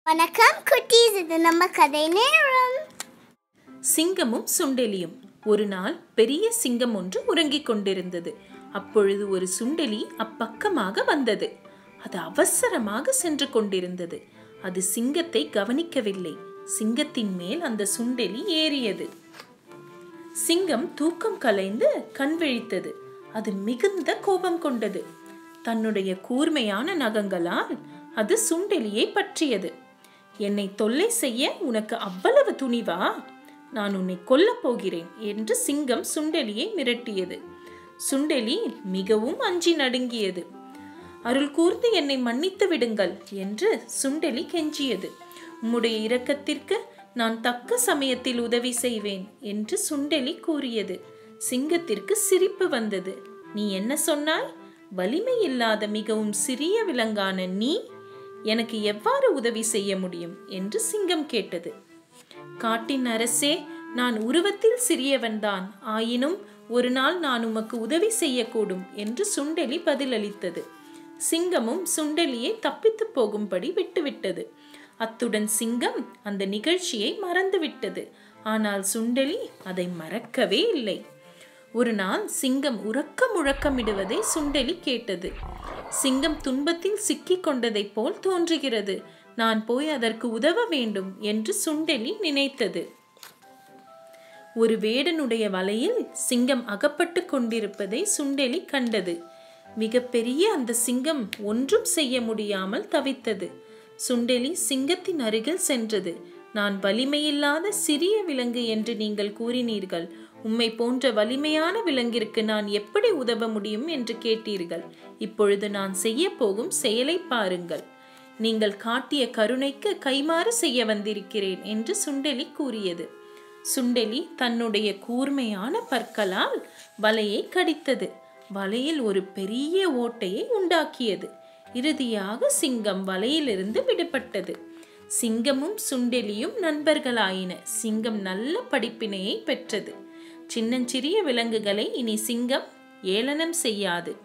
வணக்கம் குட்டீஸ், இது நம்ம கதை நேரம். சிங்கமும் சுண்டெலியும். ஒரு நாள் பெரிய சிங்கம் ஒன்று உறங்கிக் கொண்டிருந்தது. அப்பொழுது ஒரு சுண்டெலி அப்பக்கமாக வந்தது. அது அவசரமாக சென்று கொண்டிருந்தது. அது சிங்கத்தை கவனிக்கவில்லை. சிங்கத்தின் மேல் அந்த சுண்டெலி ஏறியது. சிங்கம் தூக்கம் கலைந்து கண் விழித்தது. அது மிகுந்த கோபம் கொண்டது. தன்னுடைய கூர்மையான நகங்களால் அது சுண்டெலியை பற்றியது. என்னை தொல்லை செய்ய உனக்கு அவ்வளவு துணிவா? நான் உன்னை கொல்லப் போகிறேன் என்று சிங்கம் சுண்டெலியை மிரட்டியது. சுண்டெலி மிகவும் அஞ்சி நடுங்கியது. அருள் கூர்ந்து என்னை மன்னித்து விடுங்கள் என்று சுண்டெலி கெஞ்சியது. உம்முடைய இரக்கத்திற்கு நான் தக்க சமயத்தில் உதவி செய்வேன் என்று சுண்டெலி கூறியது. சிங்கத்திற்கு சிரிப்பு வந்தது. நீ என்ன சொன்னாய்? வலிமை இல்லாத மிகவும் சிறிய விலங்கான நீ எனக்கு எவ்வாறு உதவி செய்ய முடியும் என்று சிங்கம் கேட்டது. காட்டின் அரசே, நான் உருவத்தில் சிறியவன்தான், ஆயினும் ஒரு நாள் நான் உமக்கு உதவி செய்யக்கூடும் என்று சுண்டெலி பதிலளித்தது. சிங்கமும் சுண்டெலியை தப்பித்து போகும்படி விட்டுவிட்டது. அத்துடன் சிங்கம் அந்த நிகழ்ச்சியை மறந்துவிட்டது. ஆனால் சுண்டெலி அதை மறக்கவே இல்லை. ஒரு நாள் சிங்கம் உறக்க முழக்கமிடுவதை சுண்டெலி கேட்டது. சிங்கம் துன்பத்தில் சிக்கிக் கொண்டதைப் போல் தோன்றுகிறது. நான் போய் அதற்கு உதவ வேண்டும் என்று சுண்டெலி நினைத்தது. ஒரு வேடனுடைய வலையில் சிங்கம் அகப்பட்டு கொண்டிருப்பதை சுண்டெலி கண்டது. மிக பெரிய அந்த சிங்கம் ஒன்றும் செய்ய முடியாமல் தவித்தது. சுண்டெலி சிங்கத்தின் அருகில் சென்றது. நான் வலிமையில்லாத சிறிய விலங்கு என்று நீங்கள் கூறினீர்கள். உம்மை போன்ற வலிமையான விலங்கிற்கு நான் எப்படி உதவ முடியும் என்று கேட்டீர்கள். இப்பொழுது நான் செய்ய போகும் செயலை பாருங்கள். நீங்கள் காட்டிய கருணைக்கு கைமாறு செய்ய வந்திருக்கிறேன் என்று சுண்டெலி கூறியது. சுண்டெலி தன்னுடைய கூர்மையான பற்களால் வலையை கடித்தது. வலையில் ஒரு பெரிய ஓட்டையை உண்டாக்கியது. இறுதியாக சிங்கம் வலையிலிருந்து விடுபட்டது. சிங்கமும் சுண்டெலியும் நண்பர்களாயின. சிங்கம் நல்ல படிப்பினையை பெற்றது. சின்னஞ்சிறிய விலங்குகளை இனி சிங்கம் ஏளனம் செய்யாது.